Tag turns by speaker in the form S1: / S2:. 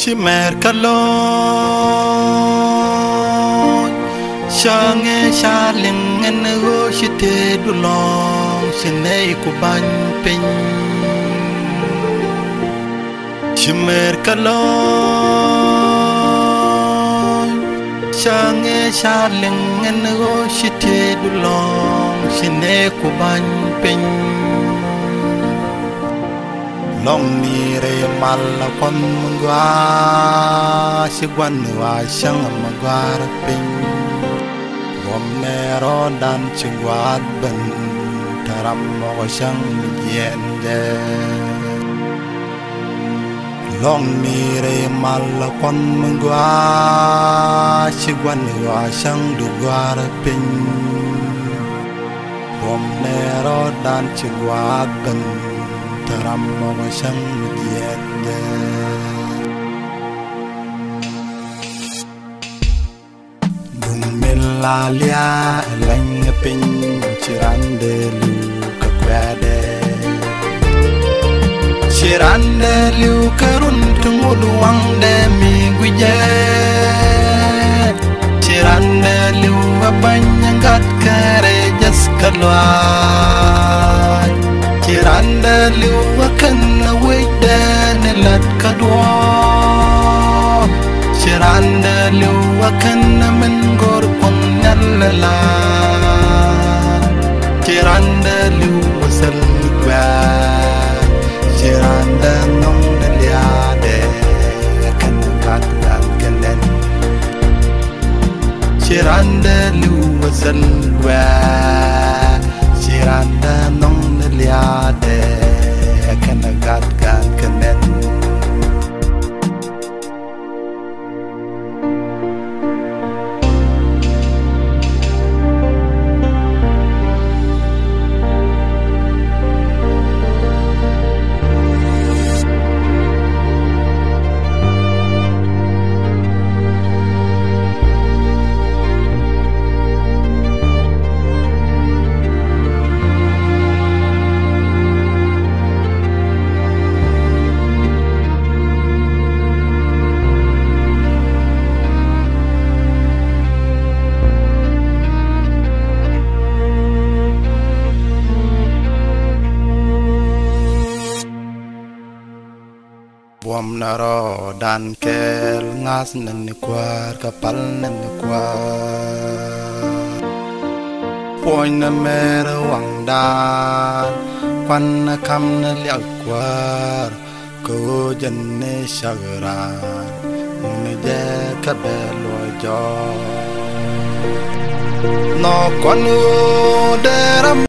S1: Shimer kalon Shange shaling and go shite dulong Shinei kuban pin Shimer kalon Shange shaling and go shite dulong Shinei kuban pin Long ni re mala kon mungwa sigwan wa shang magwar pin Wom nero dan chingwat ben taram mo shang yende Long ni re mala kon mungwa sigwan wa shang dugwar pin Wom nero dan chingwat ben Taram mo siyang magiyende Dumilalya lang pin Chirande lu kakwede Chirande lu karun tunguluang de mi guye Chirande lu abanyagat kare jas kalway Chiranda liwa kana wayda nilat kadwa Chiranda liwa kana mengor pon nalala Chiranda liwa salwa Chiranda nong naliade kana katgan kanen Chiranda liwa salwa Chiranda nong liade kana gat kanen Wam naro dan kel ngas nani kwar kapal nani kwar Poin na mer wang dan kwan na kam na liao kwar ko jan ne shagran ne je kabelo jo no kwan deram